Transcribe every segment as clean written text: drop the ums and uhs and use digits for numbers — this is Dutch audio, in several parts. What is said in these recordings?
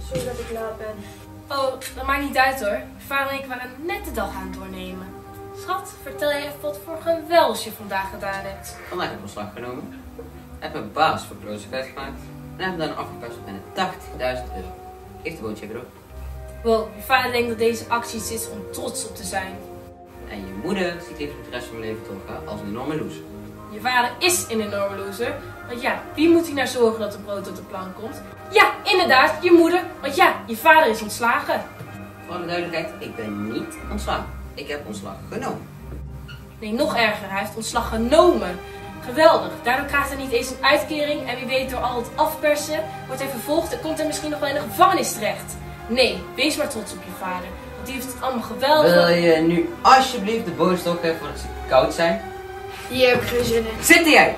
Sorry dat ik laat ben. Oh, dat maakt niet uit hoor. Vader en ik waren net de dag aan het doornemen. Schat, vertel je even wat voor gewelds je vandaag gedaan hebt. Vandaag heb ik ontslag genomen. Heb mijn baas voor klootzakheid gemaakt. En heb hem dan afgepast op bijna 80.000 euro. Heeft de bootje erop. Wow, je vader denkt dat deze actie iets is om trots op te zijn. En je moeder ziet liever de rest van mijn leven doorgaan als een enorme loser. Je vader is een enorme loser. Want ja, wie moet hier naar zorgen dat er brood op de plank komt? Ja, inderdaad, je moeder. Want ja, je vader is ontslagen. Voor alle duidelijkheid, ik ben niet ontslagen. Ik heb ontslag genomen. Nee, nog erger, hij heeft ontslag genomen. Geweldig, daardoor krijgt hij niet eens een uitkering en wie weet door al het afpersen wordt hij vervolgd en komt hij misschien nog wel in de gevangenis terecht. Nee, wees maar trots op je vader, want die heeft het allemaal geweldig. Wil je nu alsjeblieft de bootjes opgeven voordat ze koud zijn? Hier heb ik geen zin in. Zit jij!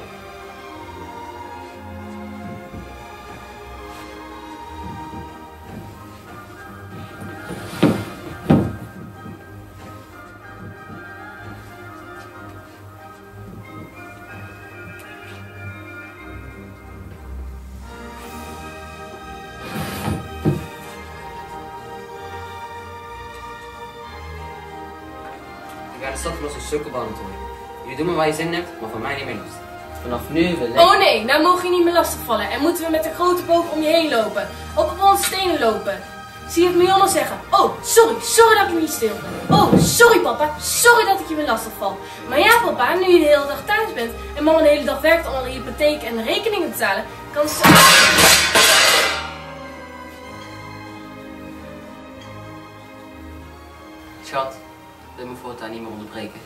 Ik ga de stad los een sukkelband worden. Jullie doen maar waar je zin in hebt, maar van mij niet meer last. Vanaf nu wil ik... Oh nee, nou mogen je niet meer lastigvallen en moeten we met een grote boog om je heen lopen. Op onze stenen lopen. Zie je het Mion al zeggen? Oh, sorry dat ik niet stil ben. Oh, sorry papa, sorry dat ik je weer lastig val. Maar ja papa, nu je de hele dag thuis bent en mama de hele dag werkt om alle hypotheek en de rekeningen te betalen, kan ze... Schat, wil me voortaan niet meer onderbreken.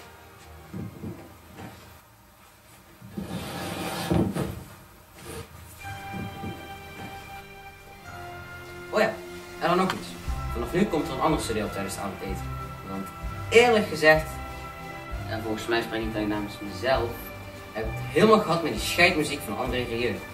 Oh ja, en dan ook iets. Vanaf nu komt er een ander studie op tijdens het avondeten. Want eerlijk gezegd, en volgens mij spreek ik dan namens mezelf, heb ik het helemaal gehad met die scheidmuziek van André Rieu.